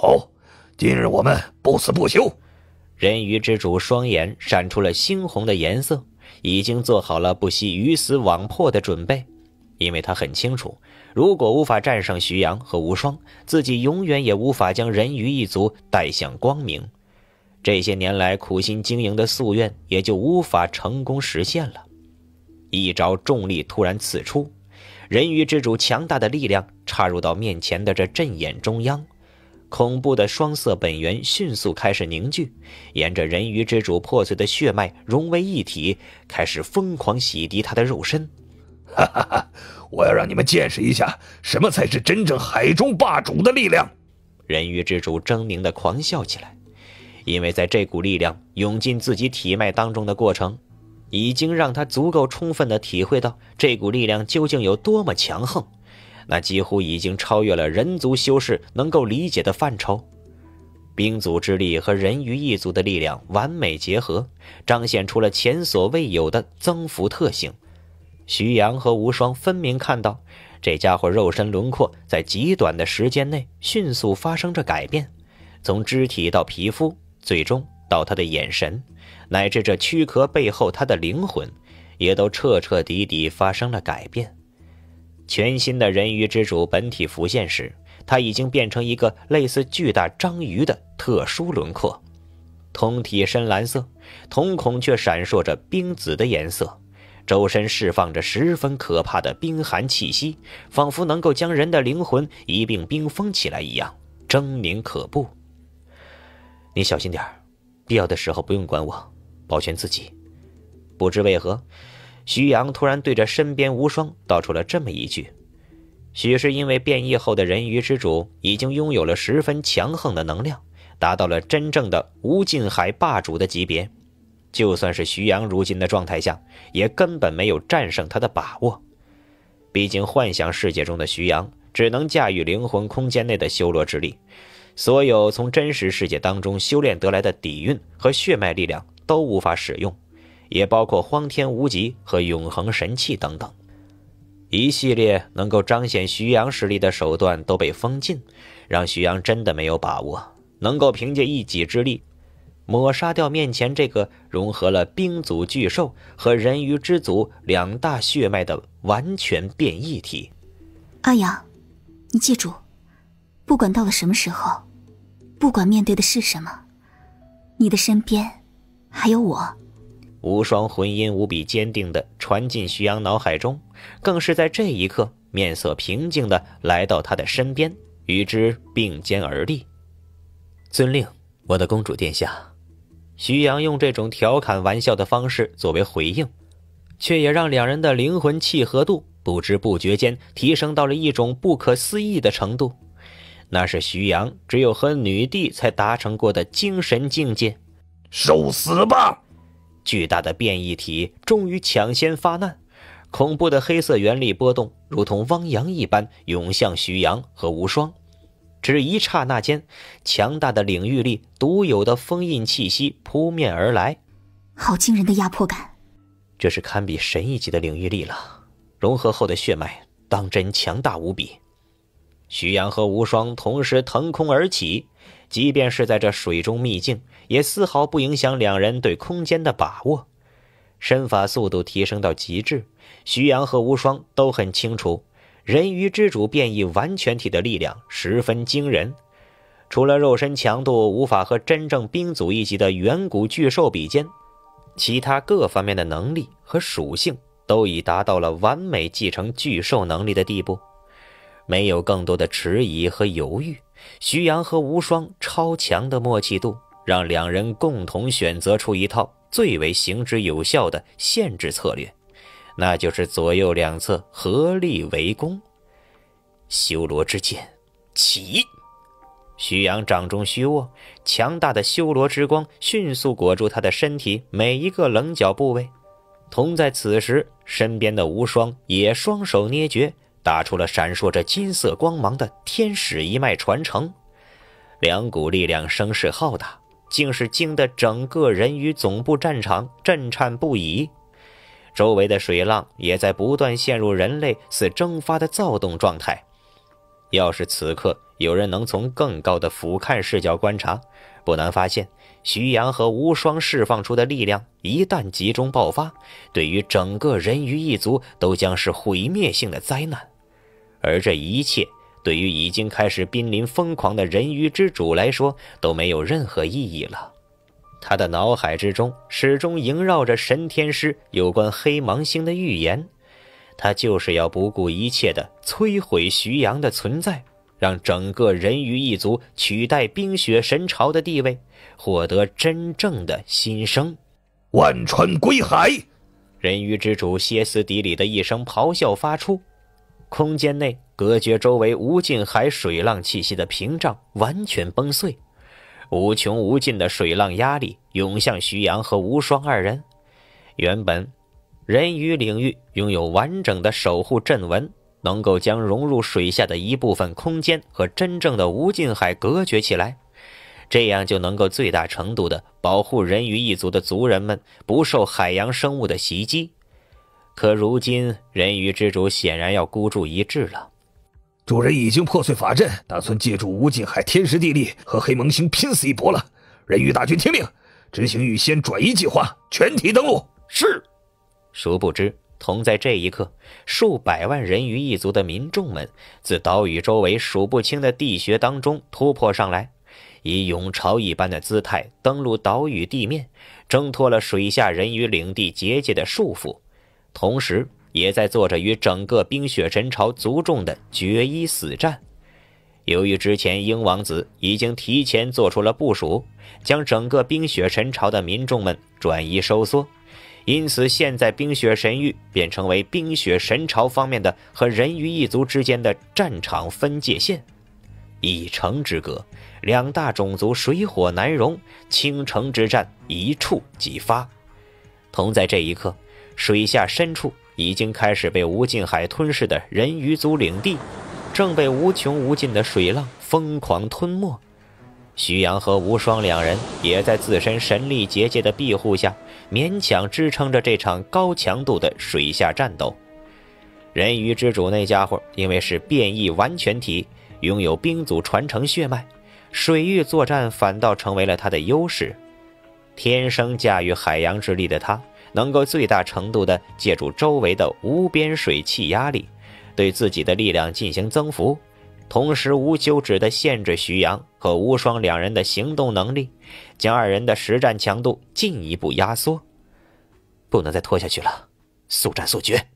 好，今日我们不死不休。 人鱼之主双眼闪出了猩红的颜色，已经做好了不惜鱼死网破的准备。因为他很清楚，如果无法战胜徐阳和无双，自己永远也无法将人鱼一族带向光明。这些年来苦心经营的夙愿也就无法成功实现了。一招重力突然刺出，人鱼之主强大的力量插入到面前的这阵眼中央，恐怖的双色本源迅速开始凝聚，沿着人鱼之主破碎的血脉融为一体，开始疯狂洗涤他的肉身。 哈哈哈！我要让你们见识一下什么才是真正海中霸主的力量！ 人鱼之主狰狞地狂笑起来，因为在这股力量涌进自己体脉当中的过程，已经让他足够充分地体会到这股力量究竟有多么强横，那几乎已经超越了人族修士能够理解的范畴。冰族之力和人鱼一族的力量完美结合，彰显出了前所未有的增幅特性。徐阳和无双分明看到，这家伙肉身轮廓在极短的时间内迅速发生着改变，从肢体到皮肤，最终到他的眼神，乃至这躯壳背后他的灵魂，也都彻彻底底发生了改变。全新的人鱼之主本体浮现时，他已经变成一个类似巨大章鱼的特殊轮廓，通体深蓝色，瞳孔却闪烁着冰紫的颜色，周身释放着十分可怕的冰寒气息，仿佛能够将人的灵魂一并冰封起来一样，狰狞可怖。你小心点，必要的时候不用管我，保全自己。不知为何，徐阳突然对着身边无双道出了这么一句。许是因为变异后的人鱼之主已经拥有了十分强横的能量，达到了真正的无尽海霸主的级别，就算是徐阳如今的状态下，也根本没有战胜他的把握。毕竟幻想世界中的徐阳只能驾驭灵魂空间内的修罗之力，所有从真实世界当中修炼得来的底蕴和血脉力量都无法使用，也包括荒天无极和永恒神器等等。一系列能够彰显徐阳实力的手段都被封禁，让徐阳真的没有把握能够凭借一己之力抹杀掉面前这个融合了冰族巨兽和人鱼之族两大血脉的完全变异体。 阿阳，你记住，不管到了什么时候，不管面对的是什么，你的身边还有我。 无双魂音无比坚定地传进徐阳脑海中，更是在这一刻面色平静地来到他的身边，与之并肩而立。遵令，我的公主殿下。徐阳用这种调侃玩笑的方式作为回应，却也让两人的灵魂契合度不知不觉间提升到了一种不可思议的程度。那是徐阳只有和女帝才达成过的精神境界。 受死吧！ 巨大的变异体终于抢先发难，恐怖的黑色原力波动如同汪洋一般涌向徐阳和无双。只一刹那间，强大的领域力、独有的封印气息扑面而来。 好惊人的压迫感， 这是堪比神一级的领域力了，融合后的血脉当真强大无比。徐阳和无双同时腾空而起，即便是在这水中秘境，也丝毫不影响两人对空间的把握。身法速度提升到极致，徐阳和无双都很清楚，人鱼之主变异完全体的力量十分惊人，除了肉身强度无法和真正冰族一级的远古巨兽比肩，其他各方面的能力和属性都已达到了完美继承巨兽能力的地步。没有更多的迟疑和犹豫，徐阳和无双超强的默契度让两人共同选择出一套最为行之有效的限制策略，那就是左右两侧合力围攻。修罗之剑起！徐阳掌中虚握，强大的修罗之光迅速裹住他的身体每一个棱角部位。同在此时，身边的无双也双手捏诀，打出了闪烁着金色光芒的天使一脉传承。两股力量声势浩大，竟是惊得整个人鱼总部战场震颤不已。周围的水浪也在不断陷入人类似蒸发的躁动状态。要是此刻有人能从更高的俯瞰视角观察，不难发现，徐阳和无双释放出的力量一旦集中爆发，对于整个人鱼一族都将是毁灭性的灾难。而这一切对于已经开始濒临疯狂的人鱼之主来说都没有任何意义了。他的脑海之中始终萦绕着神天师有关黑芒星的预言，他就是要不顾一切地摧毁徐阳的存在，让整个人鱼一族取代冰雪神朝的地位，获得真正的新生。 万川归海！ 人鱼之主歇斯底里的一声咆哮发出，空间内隔绝周围无尽海水浪气息的屏障完全崩碎，无穷无尽的水浪压力涌向徐阳和无双二人。原本人鱼领域拥有完整的守护阵纹，能够将融入水下的一部分空间和真正的无尽海隔绝起来，这样就能够最大程度地保护人鱼一族的族人们不受海洋生物的袭击。可如今人鱼之主显然要孤注一掷了。 主人已经破碎法阵，打算借助无尽海天时地利和黑萌星拼死一搏了。人鱼大军听命，执行预先转移计划，全体登陆。是。 殊不知同在这一刻，数百万人鱼一族的民众们自岛屿周围数不清的地穴当中突破上来，以涌潮一般的姿态登陆岛屿地面，挣脱了水下人鱼领地结界的束缚，同时也在做着与整个冰雪神朝族众的决一死战。由于之前鹰王子已经提前做出了部署，将整个冰雪神朝的民众们转移收缩，因此现在冰雪神域便成为冰雪神朝方面的和人鱼一族之间的战场分界线。一城之隔，两大种族水火难容，倾城之战一触即发。同在这一刻，水下深处已经开始被无尽海吞噬的人鱼族领地，正被无穷无尽的水浪疯狂吞没。徐阳和无双两人也在自身神力结界的庇护下，勉强支撑着这场高强度的水下战斗。人鱼之主那家伙因为是变异完全体，拥有冰族传承血脉，水域作战反倒成为了他的优势。天生驾驭海洋之力的他，能够最大程度地借助周围的无边水气压力，对自己的力量进行增幅，同时无休止地限制徐阳和无双两人的行动能力，将二人的实战强度进一步压缩。不能再拖下去了，速战速决。